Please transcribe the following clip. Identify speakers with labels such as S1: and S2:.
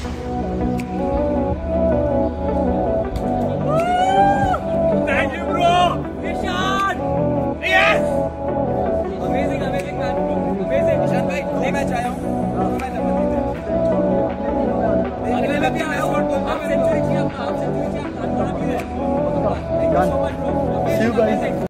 S1: Thank you, bro. Ishan. Yes. Amazing, amazing man. Amazing. Ishan भाई, नहीं match आया हूँ. अगले में भी आया हूँ. आप सेंचुरी किया, आप सेंचुरी किया. Thank you so much, bro.
S2: See you guys.